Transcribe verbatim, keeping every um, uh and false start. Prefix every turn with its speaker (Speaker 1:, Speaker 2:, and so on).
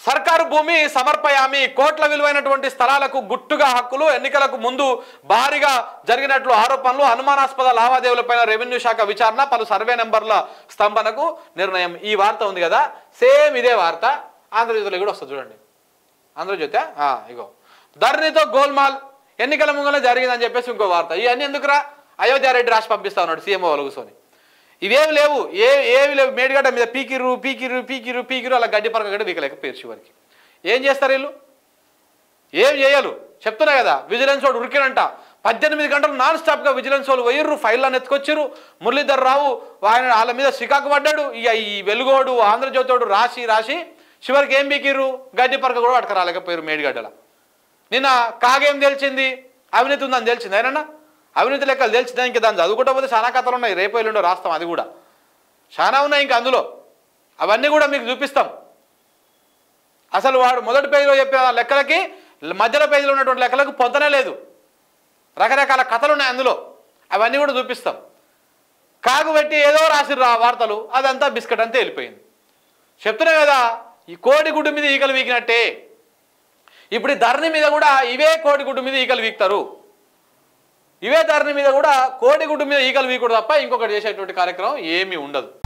Speaker 1: సర్కారు భూమి సమర్పయామి, కోట్ల విలువైనటువంటి స్థలాలకు గుట్టుగా హక్కులు, ఎన్నికలకు ముందు భారీగా జరిగినట్లు ఆరోపణలు, అనుమానాస్పద లావాదేవీలపైన రెవెన్యూ శాఖ విచారణ, పలు సర్వే నెంబర్ల స్తంభనకు నిర్ణయం. ఈ వార్త ఉంది కదా, సేమ్ ఇదే వార్త ఆంధ్రజ్యోతిలో కూడా వస్తుంది చూడండి. ఆంధ్రజ్యోతి ఇగో ధరణితో గోల్మాల్, ఎన్నికల ముంగల జరిగిందని చెప్పేసి ఇంకో వార్త. ఇవన్నీ ఎందుకురా, అయోధ్యారెడ్డి రాసి పంపిస్తా ఉన్నాడు సీఎంఓ వాళ్ళు కూర్చొని. ఇవేమి లేవు, ఏ ఏవి లేవు. మేడిగడ్డ మీద పీకిరు పీకిరు పీకిరు పీకిరు అలా గడ్డి పరక గడ్డ వీకలేక పేరు చివరికి ఏం చేస్తారు వీళ్ళు? ఏం చేయలు చెప్తున్నా కదా. విజిలెన్స్ వాడు ఉరికినంట, పద్దెనిమిది గంటలు నాన్ స్టాప్గా విజిలెన్స్ వాళ్ళు పోయిర్రు, ఫైళ్ళని ఎత్తుకొచ్చిర్రు. మురళీధర్ రావు ఆయన వాళ్ళ మీద చికాకు పడ్డాడు. ఇక ఈ వెలుగోడు ఆంధ్రజ్యోతోడు రాసి రాసి చివరికి ఏం పీకిర్రు, గడ్డి పరక కూడా పట్టుకరాలేకపోయారు మేడిగడ్డల. నిన్న కాగేం తెలిసింది, అవినీతి ఉందని తెలిసింది. అయినా అవినీతి లెక్కలు తెలిసిందా? ఇంకా దాన్ని చదువుకుంటా పోతే చాలా కథలు ఉన్నాయి, రేపు ఎల్లుండో రాస్తాం. అది కూడా చాలా ఉన్నాయి ఇంకా అందులో, అవన్నీ కూడా మీకు చూపిస్తాం. అసలు వాడు మొదటి పేజీలో చెప్పే లెక్కలకి మధ్యలో పేజీలో ఉన్నటువంటి లెక్కలకు పొందనే లేదు. రకరకాల కథలు ఉన్నాయి అందులో, అవన్నీ కూడా చూపిస్తాం. కాగు పెట్టి ఏదో రాసిర్రు ఆ వార్తలు, అదంతా బిస్కెట్ అంతా వెళ్ళిపోయింది. చెప్తున్నా కదా, ఈ కోడిగుడ్డు మీద ఈకలు వీకినట్టే ఇప్పుడు ఈ ధరణి మీద కూడా ఇవే కోడిగుడ్డు మీద ఈకలు వీక్తారు. ఇవే ధరణి మీద కూడా కోడిగుడ్డు మీద ఈకలు వీకుడు తప్ప ఇంకొకటి చేసేటువంటి కార్యక్రమం ఏమీ ఉండదు.